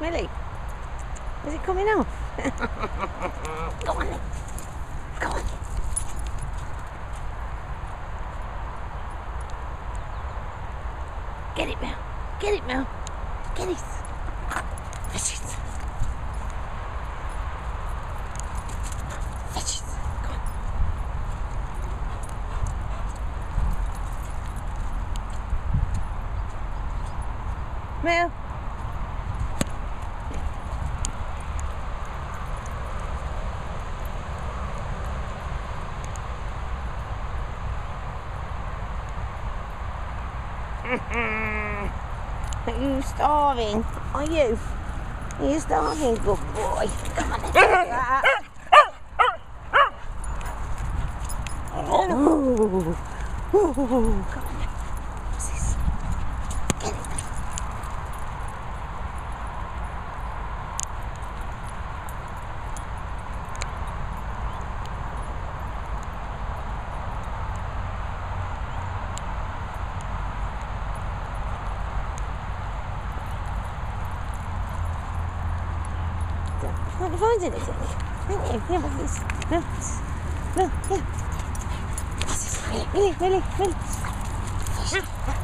Millie? Is it coming off? Go on then. Go on. Get it, Mel. Get it, Mel. Get it. Fetch it. Fetch it. Go on. Mel. Are you starving? Are you? Are you starving, good boy? Come on then. Ooh. Ooh. Come on then. What's this? Get it. Can't find anything. Thank you. Here, what's this? No, here. What's this? Really?